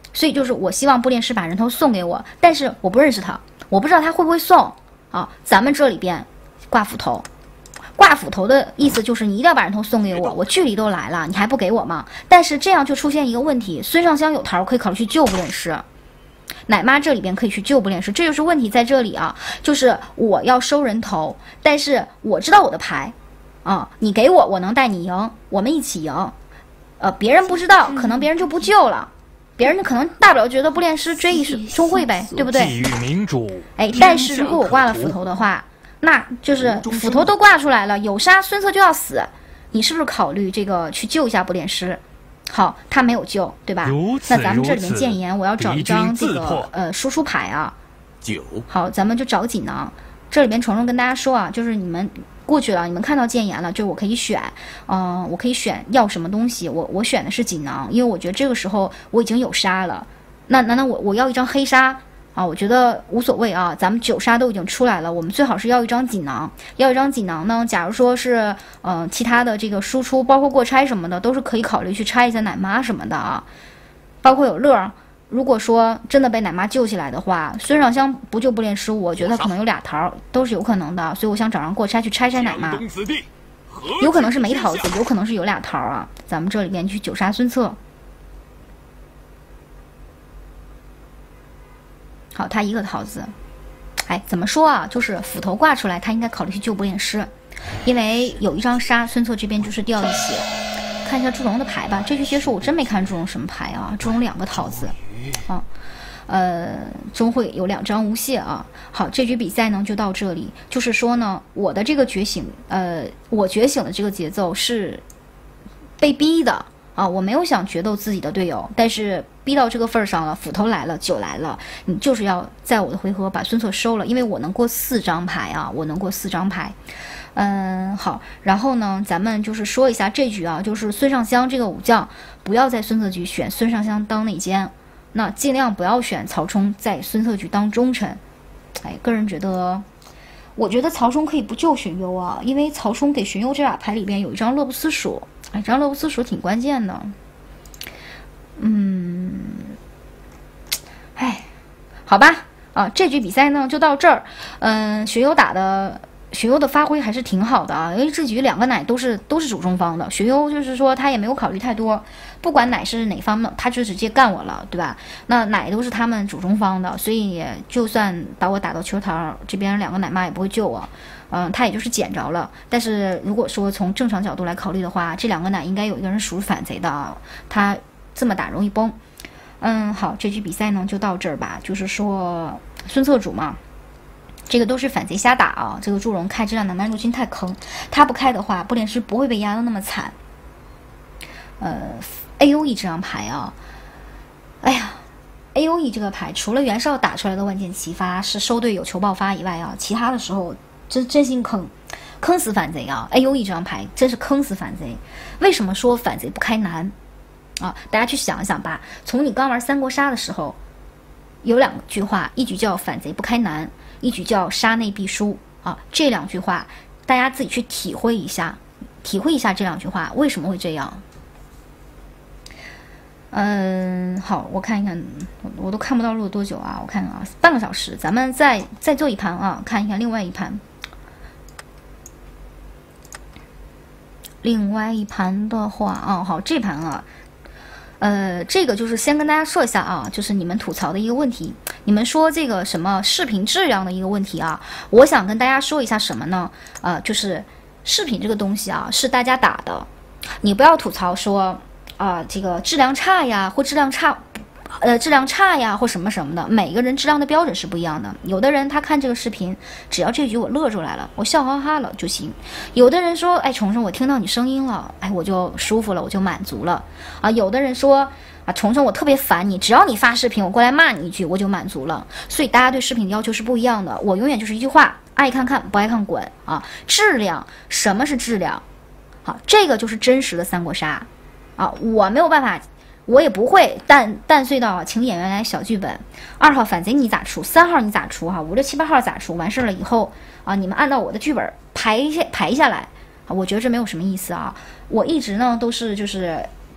所以就是我希望布列师把人头送给我，但是我不认识他，我不知道他会不会送啊。咱们这里边挂斧头，挂斧头的意思就是你一定要把人头送给我，我距离都来了，你还不给我吗？但是这样就出现一个问题，孙尚香有桃可以考虑去救布列师，奶妈这里边可以去救布列师，这就是问题在这里啊，就是我要收人头，但是我知道我的牌啊，你给我，我能带你赢，我们一起赢。呃，别人不知道，可能别人就不救了。别人可能大不了觉得布列师追忆钟会呗，对不对？ 际遇明主， 哎，但是如果我挂了斧头的话，那就是斧头都挂出来了，有杀孙策就要死，你是不是考虑这个去救一下布列师？好，他没有救，对吧？那咱们这里面谏言，我要找一张这个呃输出牌啊。 九。 好，咱们就找锦囊。这里边虫虫跟大家说啊，就是你们过去了，你们看到谏言了，就是我可以选，嗯、呃，我可以选要什么东西，我我选的是锦囊，因为我觉得这个时候我已经有杀了，那难道我我要一张黑杀啊？我觉得无所谓啊，咱们九杀都已经出来了，我们最好是要一张锦囊，要一张锦囊呢，假如说是嗯、呃、其他的这个输出，包括过拆什么的，都是可以考虑去拆一下奶妈什么的啊，包括有乐。如果说真的被奶妈救起来的话，孙尚香不救布列师，我觉得可能有俩桃，都是有可能的，所以我想找人过拆去拆拆奶妈，有可能是没桃子，有可能是有俩桃啊。咱们这里边去九杀孙策，好，他一个桃子，哎，怎么说啊？就是斧头挂出来，他应该考虑去救布列师，因为有一张杀，孙策这边就是掉一血。看一下祝融的牌吧，这局结束我真没看祝融什么牌啊，祝融两个桃子。啊，呃，钟会有两张无懈啊。好，这局比赛呢就到这里。就是说呢，我的这个觉醒，呃，我觉醒的这个节奏是被逼的啊，我没有想决斗自己的队友，但是逼到这个份儿上了，斧头来了，酒来了，你就是要在我的回合把孙策收了，因为我能过四张牌啊，我能过四张牌。嗯，好，然后呢，咱们就是说一下这局啊，就是孙尚香这个武将，不要在孙策局选孙尚香当内奸。那尽量不要选曹冲在孙策局当忠臣。哎，个人觉得，我觉得曹冲可以不救荀攸啊，因为曹冲给荀攸这俩牌里边有一张乐不思蜀，哎，这张乐不思蜀挺关键的。嗯，哎，好吧，啊，这局比赛呢就到这儿。嗯，荀攸打的。荀攸的发挥还是挺好的啊，因为这局两个奶都是都是主中方的，荀攸就是说他也没有考虑太多，不管奶是哪方的，他就直接干我了，对吧？那奶都是他们主中方的，所以就算把我打到球桃这边，两个奶妈也不会救我，嗯，他也就是捡着了。但是如果说从正常角度来考虑的话，这两个奶应该有一个人属于反贼的啊，他这么打容易崩。嗯，好，这局比赛呢就到这儿吧，就是说孙策主嘛。这个都是反贼瞎打啊！这个祝融开这辆奶妈入侵太坑，他不开的话，布列师不会被压得那么惨。呃 ，A O E 这张牌啊，哎呀 ，A O E 这个牌除了袁绍打出来的万箭齐发是收队友求爆发以外啊，其他的时候真真心坑，坑死反贼啊 ！A O E 这张牌真是坑死反贼。为什么说反贼不开难啊？大家去想一想吧。从你刚玩三国杀的时候，有两句话，一局叫反贼不开难。一局叫杀内必输啊，这两句话大家自己去体会一下，体会一下这两句话为什么会这样。嗯，好，我看一看，我都看不到录了多久啊，我看看啊，半个小时，咱们再再做一盘啊，看一看另外一盘。另外一盘的话啊，好，这盘啊。呃，这个就是先跟大家说一下啊，就是你们吐槽的一个问题，你们说这个什么视频质量的一个问题啊，我想跟大家说一下什么呢？呃，就是视频这个东西啊，是大家打的，你不要吐槽说啊、呃，这个质量差呀，或质量差，呃，质量差呀，或什么什么的，每个人质量的标准是不一样的。有的人他看这个视频，只要这局我乐出来了，我笑哈哈了就行。有的人说，哎，虫虫，我听到你声音了，哎，我就舒服了，我就满足了啊。有的人说，啊，虫虫，我特别烦你，只要你发视频，我过来骂你一句，我就满足了。所以大家对视频的要求是不一样的。我永远就是一句话，爱看看，不爱看滚啊。质量，什么是质量？好，这个就是真实的三国杀啊，我没有办法。我也不会淡淡碎到请演员来小剧本，二号反贼你咋出，三号你咋出哈，五六七八号咋出，完事了以后啊，你们按照我的剧本排下排下来啊，我觉得这没有什么意思啊。我一直呢都是就是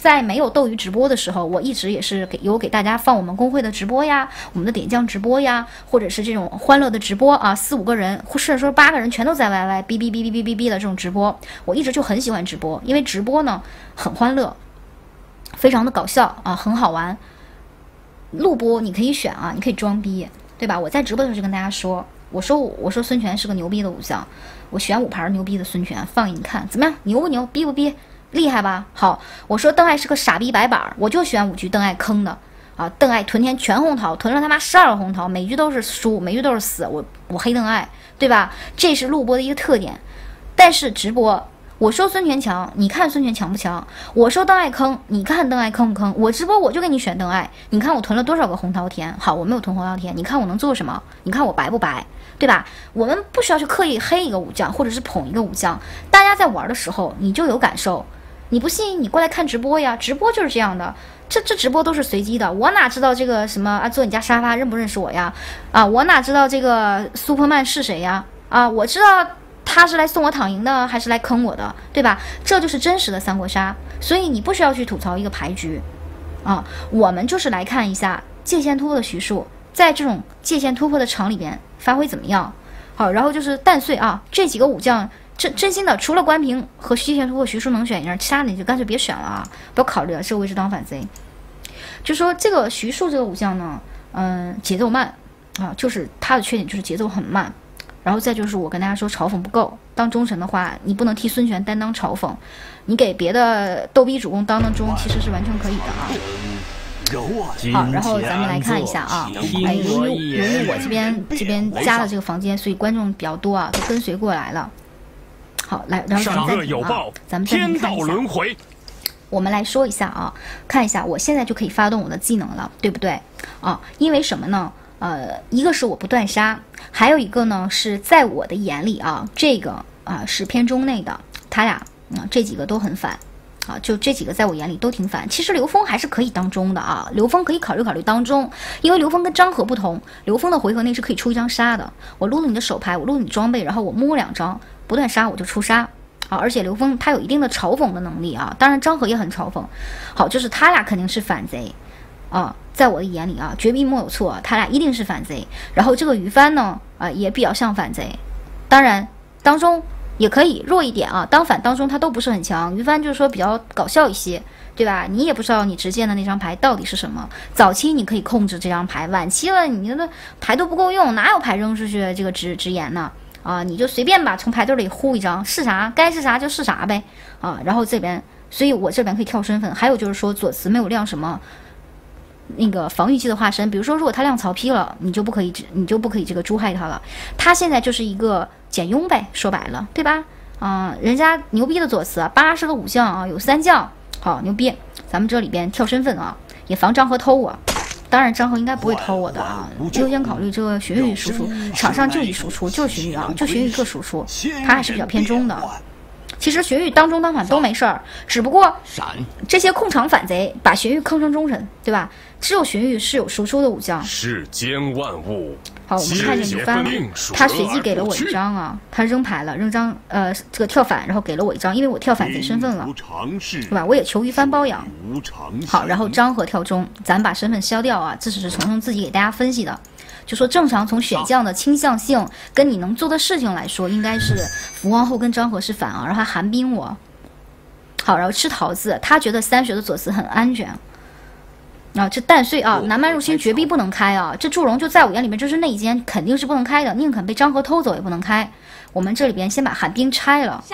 在没有斗鱼直播的时候，我一直也是给有给大家放我们公会的直播呀，我们的点将直播呀，或者是这种欢乐的直播啊，四五个人，或甚至说八个人全都在 Y Y 哔哔哔哔哔哔哔的这种直播，我一直就很喜欢直播，因为直播呢很欢乐，非常的搞笑啊，很好玩。录播你可以选啊，你可以装逼，对吧？我在直播的时候就跟大家说，我说我说孙权是个牛逼的武将，我选五盘牛逼的孙权放给你看，怎么样？牛不牛？逼不逼？厉害吧？好，我说邓艾是个傻逼白板，我就选五局邓艾坑的啊！邓艾屯田全红桃，屯了他妈十二个红桃，每局都是输，每局都是死，我我黑邓艾，对吧？这是录播的一个特点。但是直播，我说孙权强，你看孙权强不强？我说邓艾坑，你看邓艾坑不坑？我直播我就给你选邓艾，你看我屯了多少个红桃田？好，我没有屯红桃田，你看我能做什么？你看我白不白？对吧？我们不需要去刻意黑一个武将，或者是捧一个武将，大家在玩的时候你就有感受。你不信，你过来看直播呀！直播就是这样的，这这直播都是随机的。我哪知道这个什么啊？坐你家沙发认不认识我呀？啊，我哪知道这个苏珀曼是谁呀？啊，我知道他是来送我躺赢的，还是来坑我的，对吧？这就是真实的三国杀，所以你不需要去吐槽一个牌局，啊，我们就是来看一下界限突破的徐庶在这种界限突破的场里边发挥怎么样。好，然后就是蛋碎啊，这几个武将。真真心的，除了关平和界限突破徐庶能选一人，其他的你就干脆别选了啊！不要考虑了，这个位置当反贼。就说这个徐庶这个武将呢，嗯，节奏慢啊，就是他的缺点就是节奏很慢。然后再就是我跟大家说嘲讽不够，当忠臣的话，你不能替孙权担当嘲讽，你给别的逗逼主公当当忠，其实是完全可以的啊。好，然后咱们来看一下啊，哎，由于由于我这边这边加了这个房间，所以观众比较多啊，都跟随过来了。好，来，然后咱们暂停啊，咱们暂停看一下。我们来说一下啊，看一下，我现在就可以发动我的技能了，对不对？啊，因为什么呢？呃，一个是我不断杀，还有一个呢是在我的眼里啊，这个啊是偏中内的，他俩啊这几个都很反。啊，就这几个在我眼里都挺反。其实刘封还是可以当中的啊，刘封可以考虑考虑当中，因为刘封跟张合不同，刘封的回合内是可以出一张杀的。我撸了你的手牌，我撸了你装备，然后我摸两张，不断杀我就出杀啊。而且刘封他有一定的嘲讽的能力啊，当然张合也很嘲讽。好，就是他俩肯定是反贼啊，在我的眼里啊，绝逼莫有错，他俩一定是反贼。然后这个于帆呢，啊也比较像反贼，当然当中。也可以弱一点啊，当反当中他都不是很强。于帆就是说比较搞笑一些，对吧？你也不知道你直见的那张牌到底是什么。早期你可以控制这张牌，晚期了你的牌都不够用，哪有牌扔出去这个直直言呢？啊，你就随便吧，从牌堆里呼一张，是啥该是啥就是啥呗啊。然后这边，所以我这边可以跳身份。还有就是说左慈没有亮什么那个防御技的化身，比如说如果他亮曹丕了，你就不可以你就不可以这个诛害他了。他现在就是一个简雍呗，说白了，对吧？啊、呃，人家牛逼的左慈八十个武将啊，有三将，好牛逼。咱们这里边跳身份啊，也防张合偷我。当然张合应该不会偷我的啊，优先考虑这个荀彧输出，场上就一输出，就是荀彧啊，就荀彧一个输出，他还是比较偏中的。其实荀彧当中当反都没事儿，只不过这些控场反贼把荀彧坑成忠臣，对吧？只有荀彧是有输出的武将。 世间万物。 好，我们看见于帆，他随即给了我一张啊，他扔牌了，扔张呃这个跳反，然后给了我一张，因为我跳反贼身份了，对吧？我也求于帆包养。好，然后张合跳中，咱把身份消掉啊，这只是虫虫自己给大家分析的。就说正常从选将的倾向性跟你能做的事情来说，应该是伏王后跟张合是反啊，然后还寒冰我。好，然后吃桃子，他觉得三学的左慈很安全。啊，这蛋碎啊，南蛮入侵绝逼不能开啊！这祝融就在我眼里面就是内奸，肯定是不能开的，宁肯被张合偷走也不能开。我们这里边先把寒冰拆了。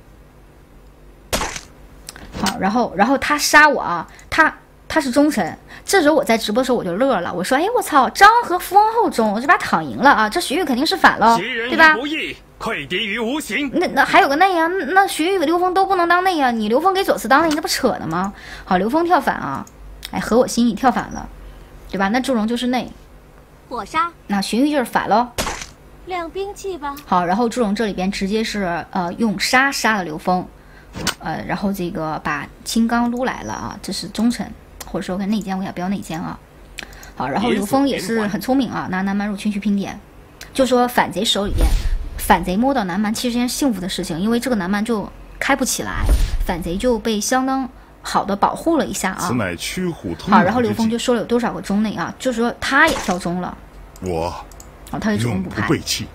好，然后然后他杀我啊，他他是忠臣。这时候我在直播的时候我就乐了，我说哎我操，张合伏王后中，我这把躺赢了啊！这荀彧肯定是反了，对吧？ 愧敌于无形。 那那还有个内啊，那荀彧和刘封都不能当内啊，你刘封给左慈当内，那不扯呢吗？好，刘封跳反啊。哎，合我心意跳反了，对吧？那祝融就是内， 火杀。 那荀彧就是反喽， 亮兵器吧。 好，然后祝融这里边直接是呃用杀杀了刘封，呃，然后这个把青刚撸来了啊，这是忠臣，或者说跟内奸，我也不要内奸啊。好，然后刘封也是很聪明啊，拿南蛮入侵去拼点，就说反贼手里边，反贼摸到南蛮其实是件幸福的事情，因为这个南蛮就开不起来，反贼就被相当好的保护了一下啊。 此乃驱虎吞好， 狼然后刘之计峰就说了有多少个中内啊，就是说他也跳中了。 我哦，他是主攻永不补牌。 背弃。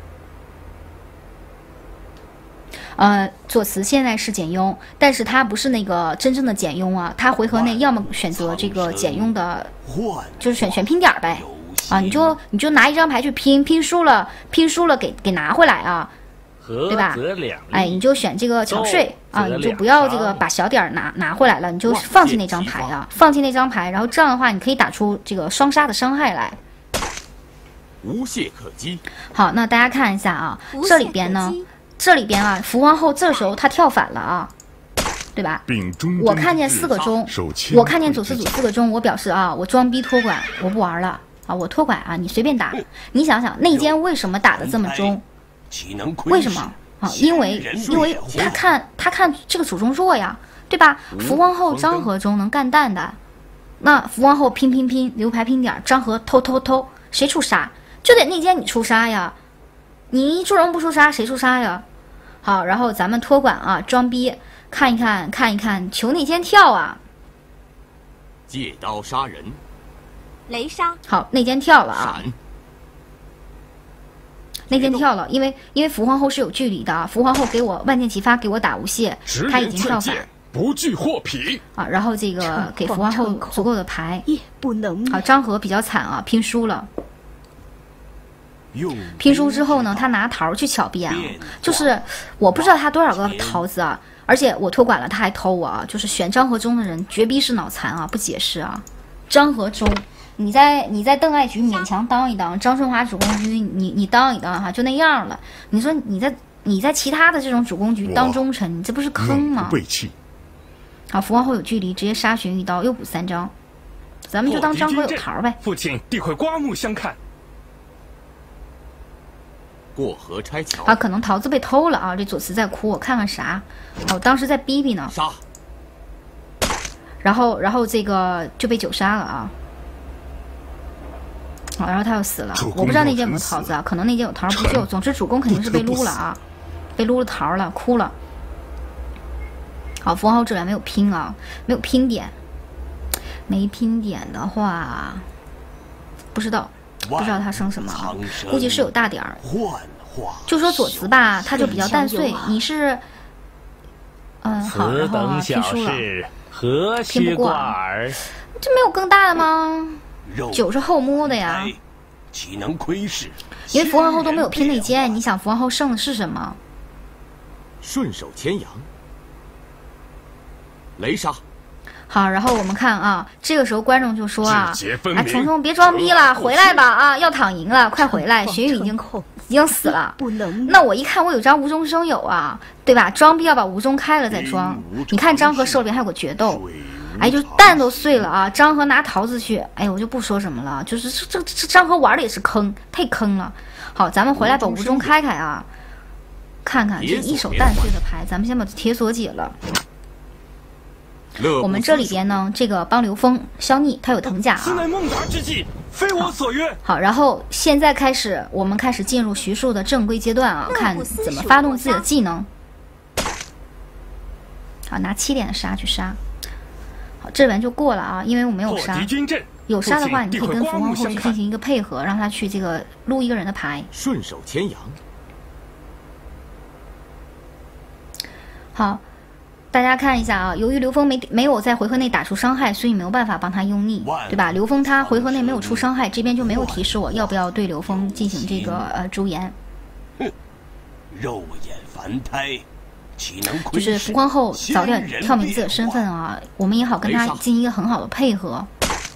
呃，左慈现在是简雍，但是他不是那个真正的简雍啊，他回合内要么选择这个简雍的，就是选选拼点儿呗，啊，你就你就拿一张牌去拼，拼输了拼输了给给拿回来啊，对吧？哎，你就选这个巧睡啊，你就不要这个把小点儿拿拿回来了，你就放弃那张牌啊，放弃那张牌，然后这样的话你可以打出这个双杀的伤害来。 无懈可击。 好，那大家看一下啊，这里边呢。这里边啊，伏王后这时候他跳反了啊，对吧？我看见四个钟，我看见左思祖四个钟，我表示啊，我装逼托管，我不玩了啊，我托管啊，你随便打。你想想内奸为什么打的这么中？为什么啊？因为因为他看他看这个主中弱呀，对吧？伏王后张合中能干蛋的，那伏王后拼拼拼留牌拼点，张合偷偷偷，谁出杀？就得内奸你出杀呀。你一出荣不出杀，谁出杀呀？好，然后咱们托管啊，装逼，看一看，看一看，求内奸跳啊！ 借刀杀人， 雷杀。 好，内奸跳了啊！内奸跳了，因为因为伏皇后是有距离的啊，伏皇后给我万箭齐发，给我打无懈，他已经跳反， 不惧获匹啊。然后这个给伏皇后足够的牌， 也不能。 好，张合比较惨啊，拼输了。拼输之后呢，他拿桃去巧变啊，就是我不知道他多少个桃子啊，而且我托管了他还偷我啊，就是选张合中的人绝逼是脑残啊，不解释啊。张合中，你在你在邓艾局勉强当一当，张春华主攻局你你当一当哈，就那样了。你说你在你在其他的这种主攻局当忠臣，你这不是坑吗？ 背弃。 好，伏王后有距离，直接杀寻一刀，又补三张，咱们就当张合有桃呗。 父亲必会刮目相看。 过河拆桥啊，可能桃子被偷了啊！这左慈在哭，我看看啥？哦，当时在逼逼呢。 杀。 然后，然后这个就被九杀了啊！好、哦，然后他又死了。我不知道那件有没有桃子啊，可能那件有桃不救。总之主攻肯定是被撸了啊，被撸了桃了，哭了。好，伏王后这边没有拼啊，没有拼点，没拼点的话，不知道。不知道他生什么啊，估计是有大点儿。就说左慈吧，他就比较蛋碎。你是，嗯，好，然后啊，拼输了，拼不过耳。这没有更大的吗？九是后摸的呀。因为伏王后都没有拼内奸，你想伏王后胜的是什么？ 顺手牵羊，雷杀。 好，然后我们看啊，这个时候观众就说啊，啊，虫虫别装逼了，回来吧啊，要躺赢了，快回来，荀彧已经已经死了。 不能。 那我一看，我有张无中生有啊，对吧？装逼要把无中开了再装。你看张合手里边还有个决斗，哎，就蛋都碎了啊！张合拿桃子去，哎，我就不说什么了，就是这这这张合玩的也是坑，太坑了。好，咱们回来把无中开开啊，看看这一手蛋碎的牌，咱们先把铁锁解了。我们这里边呢，这个帮刘峰消逆，他有藤甲啊。 此乃孟达之计，非我所愿。 好，然后现在开始，我们开始进入徐庶的正规阶段啊，看怎么发动自己的技能。好，拿七点的杀去杀。好，这轮就过了啊，因为我没有杀。有杀的话，你可以跟伏王后去进行一个配合，让他去这个撸一个人的牌。 顺手牵羊。 好。大家看一下啊，由于刘峰没没有在回合内打出伤害，所以没有办法帮他用逆，对吧？刘峰他回合内没有出伤害，这边就没有提示我要不要对刘峰进行这个呃诛颜。 肉眼凡胎，岂能窥就是伏皇后早点跳明自己的身份啊，我们也好跟他进行一个很好的配合。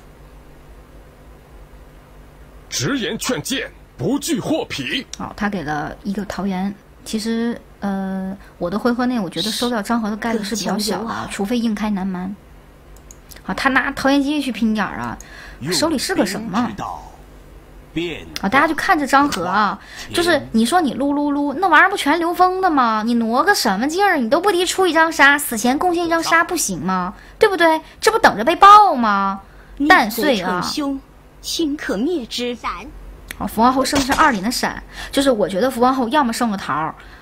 直言劝谏，不惧获匹。 好，他给了一个桃园，其实。呃，我的回合内，我觉得收掉张合的概率是比较小的，啊，除非硬开南蛮。好，他拿桃园机去拼点儿啊，手里是个什么？好，大家就看着张合啊，就是你说你撸撸撸，那玩意儿不全刘峰的吗？你挪个什么劲儿？你都不敌出一张杀，死前贡献一张杀不行吗？对不对？这不等着被爆吗？蛋碎啊！ 凶，顷可灭之。 闪。 好，伏王后胜的是二连的闪，就是我觉得伏王后要么胜个桃。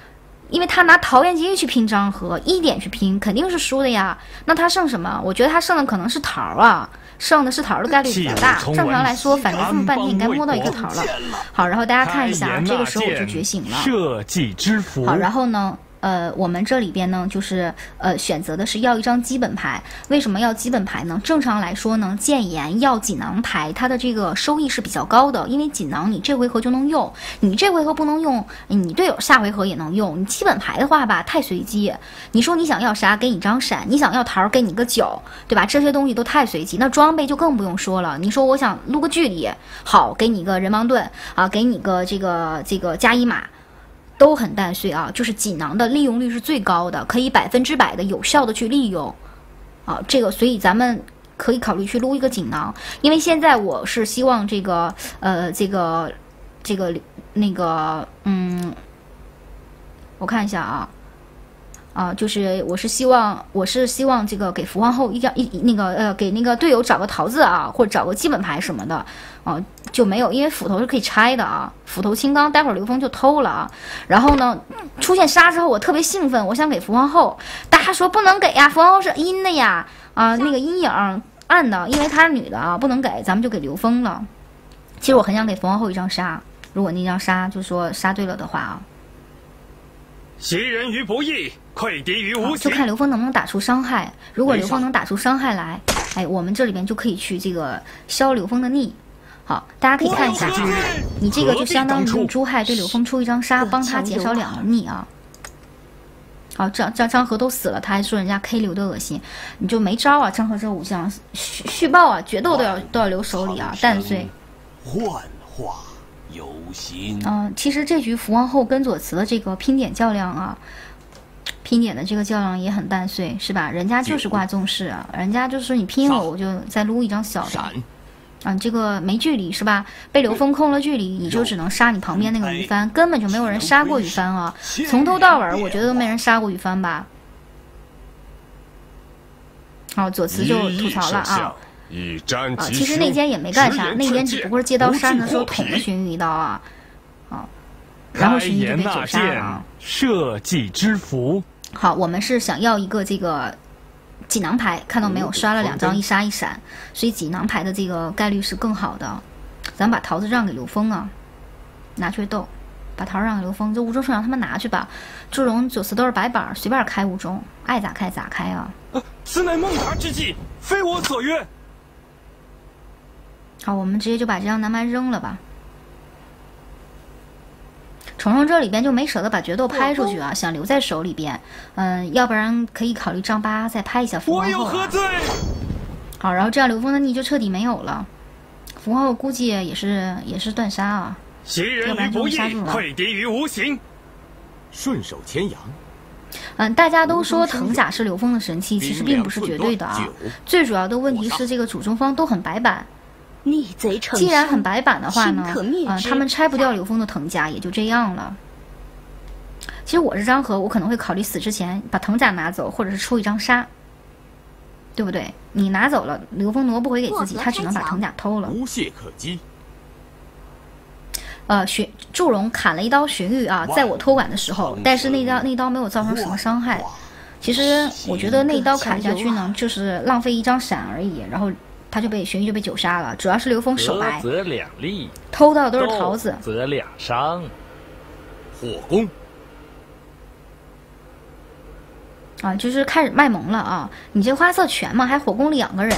因为他拿桃园结义去拼张合，一点去拼，肯定是输的呀。那他剩什么？我觉得他剩的可能是桃啊，剩的是桃的概率比较大。正常来说，反正这么半天应该摸到一个桃了。好，然后大家看一下，这个时候我就觉醒了。 社稷之福。 好，然后呢？呃，我们这里边呢，就是呃选择的是要一张基本牌。为什么要基本牌呢？正常来说呢，建言要锦囊牌，它的这个收益是比较高的，因为锦囊你这回合就能用，你这回合不能用，你队友下回合也能用。你基本牌的话吧，太随机。你说你想要啥，给你张闪；你想要桃，给你个九，对吧？这些东西都太随机。那装备就更不用说了。你说我想撸个距离，好，给你个人王盾啊，给你个这个这个加一码。都很淡碎啊，就是锦囊的利用率是最高的，可以百分之百的有效的去利用，啊，这个所以咱们可以考虑去撸一个锦囊，因为现在我是希望这个呃这个这个那个嗯，我看一下啊。啊，就是我是希望，我是希望这个给福皇后一张一那个呃，给那个队友找个桃子啊，或者找个基本牌什么的，啊，就没有，因为斧头是可以拆的啊，斧头青钢，待会儿刘峰就偷了啊。然后呢，出现杀之后，我特别兴奋，我想给福皇后，大家说不能给呀，福皇后是阴的呀，啊，那个阴影暗的，因为她是女的啊，不能给，咱们就给刘峰了。其实我很想给福皇后一张杀，如果那张杀就说杀对了的话啊。 袭人于不义，溃敌于无形。 就看刘峰能不能打出伤害。如果刘峰能打出伤害来，哎，我们这里边就可以去这个消刘峰的逆。好，大家可以看一下，你这个就相当于用朱亥对刘峰出一张杀，帮他减少两个逆啊。好，张张张合都死了，他还说人家 K 刘的恶心，你就没招啊！张合这武将续续报啊，决斗都要都要留手里啊，淡碎。 幻化。有心。 嗯、呃，其实这局福皇后跟左慈的这个拼点较量啊，拼点的这个较量也很淡碎，是吧？人家就是挂纵势啊，人家就是说你拼我，我就再撸一张小的。啊，这个没距离是吧？被刘峰控了距离，你就只能杀你旁边那个于帆，根本就没有人杀过于帆啊！从头到尾，我觉得都没人杀过于帆吧。好，左慈就吐槽了啊。啊，其实内奸也没干啥，内奸只不过是借刀杀人的时候捅了荀彧一刀啊，啊，然后荀彧就被九杀了啊。 社稷之福。 好，我们是想要一个这个锦囊牌，看到没有？刷了两张一杀一闪，所以锦囊牌的这个概率是更好的。咱把桃子让给刘峰啊，拿去斗，把桃让给刘峰，这吴中顺让他们拿去吧。祝融九次都是白板，随便开吴中，爱咋开咋开啊。 啊，此乃梦达之计，非我所愿。 好，我们直接就把这张南蛮扔了吧。虫虫这里边就没舍得把决斗拍出去啊，想留在手里边。嗯，要不然可以考虑张八再拍一下福皇后、啊。我有何罪？好，然后这样刘峰的逆就彻底没有了。福皇后估计也是也是断杀啊， 袭人于不义，溃敌于无形。 顺手牵羊。 嗯，大家都说藤甲是刘峰的神器，其实并不是绝对的啊。最主要的问题是这个主中方都很白板。 逆贼成既然很白板的话呢，啊、呃，他们拆不掉刘峰的藤甲，也就这样了。其实我是张合，我可能会考虑死之前把藤甲拿走，或者是出一张杀，对不对？你拿走了，刘峰挪不回给自己，他只能把藤甲偷了。 无懈可击。 呃，荀祝融砍了一刀荀彧啊，在我托管的时候，但是那刀那刀没有造成什么伤害。其实我觉得那一刀砍下去呢，就是浪费一张闪而已，然后。他就被荀彧就被九杀了，主要是刘峰手白， 则两利， 偷到的都是桃子， 则两伤。 火攻啊，就是开始卖萌了啊！你这花色全嘛，还火攻两个人。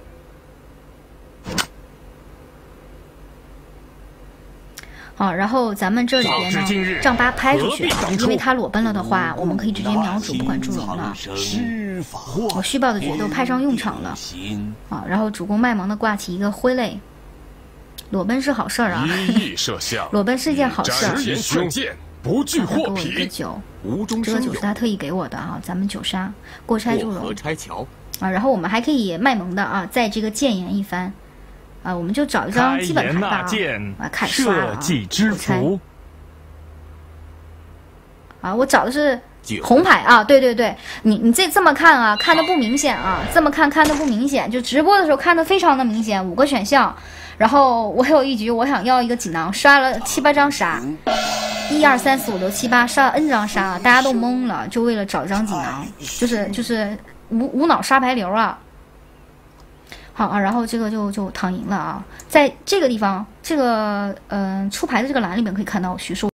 好，然后咱们这里边呢，丈八拍出去，因为他裸奔了的话，我们可以直接秒主，不管祝融了。我续报的决斗派上用场了啊！然后主攻卖萌的挂起一个挥泪，裸奔是好事儿啊！裸奔是一件好事儿。 不惧祸给我一个九，这个九是他特意给我的啊！咱们九杀过拆祝融啊！然后我们还可以卖萌的啊，在这个谏言一番。啊，我们就找一张基本牌吧啊，啊，开始刷了啊，我猜。啊，我找的是红牌啊，对对对，你你这这么看啊，看的不明显啊，这么看看的不明显，就直播的时候看的非常的明显，五个选项，然后我有一局我想要一个锦囊，刷了七八张杀， 一二三四五六七八杀了 N 张杀，大家都懵了，就为了找张锦囊，就是就是无无脑杀白流啊。好啊，然后这个就就躺赢了啊，在这个地方，这个嗯、呃、出牌的这个栏里面可以看到徐庶。